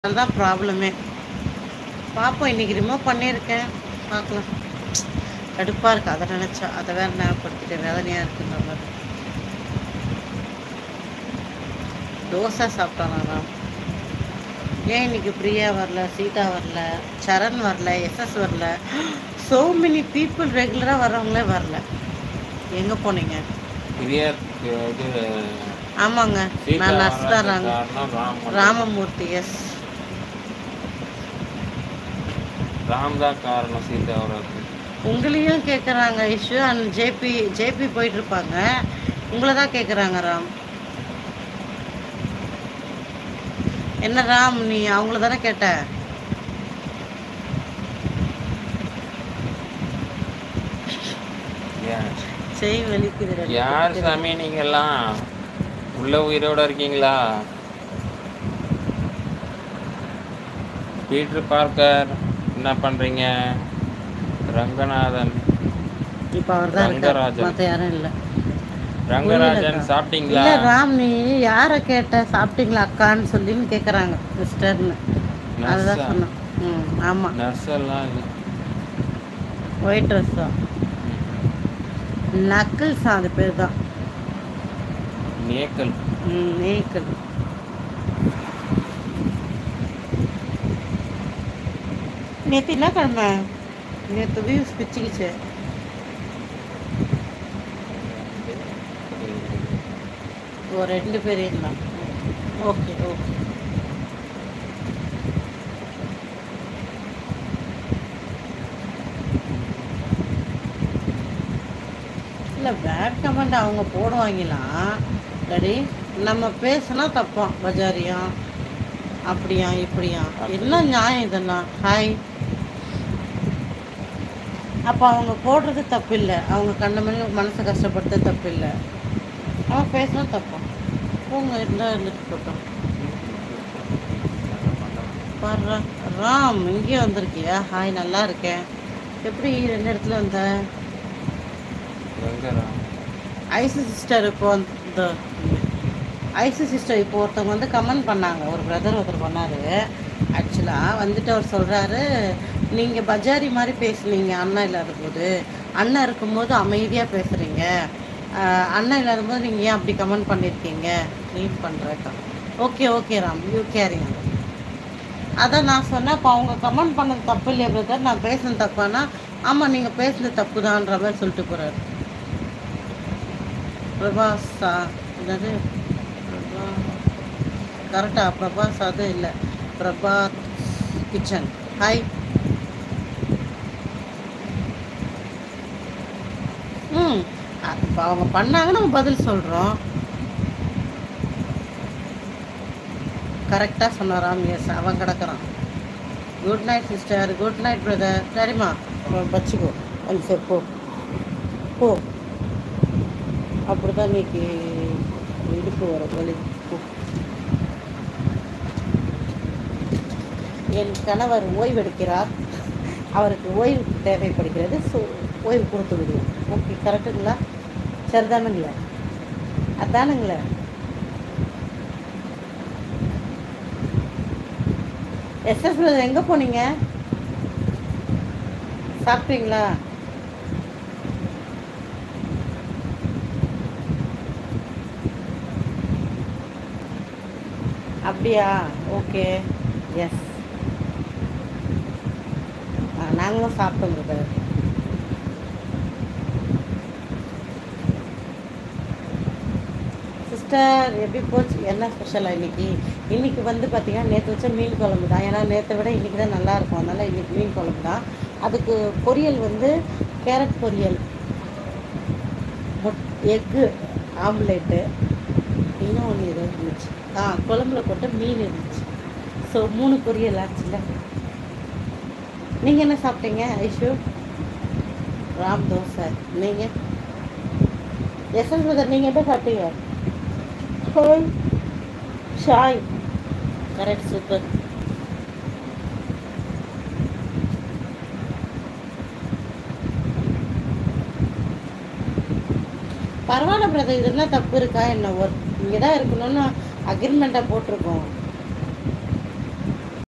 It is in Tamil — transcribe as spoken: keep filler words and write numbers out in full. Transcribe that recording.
அதுதான் ப்ராப்ளமே. பார்ப்போம், இன்னைக்கு ரிமூவ் பண்ணியிருக்கேன். பார்க்கலாம். கடுப்பாக இருக்குது அதை நினச்சா. அதை வேறு ஞாபகப்படுத்திட்டேன். வேதனையாக இருக்குன்ற மாதிரி. தோசை சாப்பிட்டானா? ஏன் இன்னைக்கு பிரியா வரல, சீதா வரல, சரண் வரல, எஸ்எஸ் வரல, சோ மெனி பீப்புள் ரெகுலராக வர்றவங்களே வரல. எங்கே போனீங்க? ஆமாங்க, நான் நர்ஸ் தான். ராமமூர்த்தி. எஸ், ராம் தான் காரணம். சீதா உங்களையும் கேட்குறாங்க இஷ்யூ. அண்ட் ஜேபி ஜேபி போயிட்டு இருப்பாங்க. உங்களை தான் கேட்குறாங்க ராம். என்ன ராம், நீ அவங்கள தானே கேட்ட? செய் வலிக்குது. யார் சாமி நீங்கெல்லாம்? உள்ள உயிரோட இருக்கீங்களா? பீட்டர் பார்க்கர் என்ன பண்றீங்க? ரங்கநாதன் இப்போ அவர் தான் இருக்கார், மற்ற யாரும் இல்லை. ரங்கராஜன் சாப்பிட்டீங்களா? இல்லை ராம், நீ யாரை கேட்ட சாப்பிட்டீங்களா அக்கான்னு சொல்லின்னு கேட்குறாங்க சிஸ்டர்னு. அதுதான் சொன்னேன். ம் ஆமாம், நர்ஸ் எல்லாம் இல்லை. ஒயிட் ட்ரெஸ் தான். நக்கிள்ஸ் அது பேர் தான். நேக்கல். ம் நேக்கல். நேற்று என்ன கிழமை? நேற்று வியூஸ் பிச்சுக்கிச்சு. ஒரு ரெண்டு பேர் இருந்தான். Okay okay. இல்லை பேட் கமெண்ட் அவங்க போடுவாங்களாம். சரி, நம்ம பேசுனா தப்பான் பஜாரியா அப்படியா இப்படியா? என்ன நியாயம் இதெல்லாம்? ஹாய். அப்போ அவங்க போடுறது தப்பு இல்லை, அவங்க கண்ணமணி மனசை கஷ்டப்படுறது தப்பு இல்லை. அவன் பேசினா தப்பான். அவங்க இருந்தால் இருந்துட்டு போட்டோம். பாரு ராம், இங்கேயே வந்திருக்கியா? ஹாய், நல்லா இருக்கேன். எப்படி ரெண்டு இடத்துல வந்த? ஐசி சிஸ்டர் இப்போ வந்து ஐசி சிஸ்டர் இப்போ ஒருத்தவங்க வந்து கமெண்ட் பண்ணாங்க. ஒரு பிரதர் ஒருத்தர் பண்ணார். ஆக்சுவலாக வந்துட்டு அவர் சொல்கிறாரு, நீங்கள் பஜாரி மாதிரி பேசுனீங்க அண்ணா இல்லாத போது. அண்ணன் இருக்கும்போது அமைதியாக பேசுகிறீங்க, அண்ணன் இல்லாத போது நீங்கள் ஏன் அப்படி கமெண்ட் பண்ணியிருக்கீங்க? க்ளீன் பண்ணுறக்கா. Okay okay Ram, you caring. அதான் நான் சொன்னேன், இப்போ அவங்க கமெண்ட் பண்ணது தப்பு இல்லையா பிரதர், நான் பேசுனது தப்பானா? ஆமாம், நீங்கள் பேசுனது தப்பு தான்ற மாதிரி சொல்லிட்டு போகிறாரு. பிரபாஸா? என்னது பிரபா? கரெக்டா? பிரபாஸ் அது இல்லை, பிரபா கிச்சன். ஹாய். ம் இப்போ அவங்க பண்ணாங்க, நம்ம பதில் சொல்கிறோம். கரெக்டாக சொன்னாராம். எஸ், அவன் கிடக்குறான். Good night sister. Good night brother. சரிம்மா, வச்சுக்கோ. அது சரி, போ போ. அப்படி தான் இன்னைக்கு இடுப்பு வர வலி. என் கணவர் ஓய்வெடுக்கிறார், அவருக்கு ஓய்வு தேவைப்படுகிறது. ஸோ ஓய்வு கொடுத்து விடுவோம். ஓகே, கரெக்டுங்களா? சரிதானுங்களா? அதானுங்களே. எஸ்எஸ் பிரதர் எங்கே போனீங்க? சாப்பிட்டீங்களா? அப்படியா? ஓகே. எஸ், நாங்களும் சாப்பிட்டோம் பிரதர். சிஸ்டர் எப்படி போச்சு? என்ன ஸ்பெஷலாக இன்னைக்கு? இன்றைக்கி வந்து பார்த்திங்கன்னா நேற்று வச்ச மீன் குழம்பு தான். ஏன்னா நேற்றை விட இன்றைக்கி தான் நல்லாயிருக்கும், அதனால் இன்றைக்கி மீன் குழம்பு தான். அதுக்கு பொரியல் வந்து கேரட் பொரியல், முட் எக்கு ஆம்லேட்டு, இன்னும் ஒன்று ஏதோ இருந்துச்சு. ஆ, குழம்புல போட்ட மீன் இருந்துச்சு. ஸோ மூணு பொரியல் ஆச்சுல்ல. நீங்கள் என்ன சாப்பிட்டீங்க ஐஷு? ராம் தோசை. நீங்கள் எஸ்எஸ் பிரதர் நீங்கள் எப்போ சாப்பிட்டீங்க? ஹாய் ஷாய். Correct, super. பரவாயில்ல பிரதர், இதெல்லாம் தப்பு இருக்கா என்ன? ஒரு இங்கே தான் இருக்கணும்னு அக்ரிமெண்ட்டாக போட்டிருக்கோம்.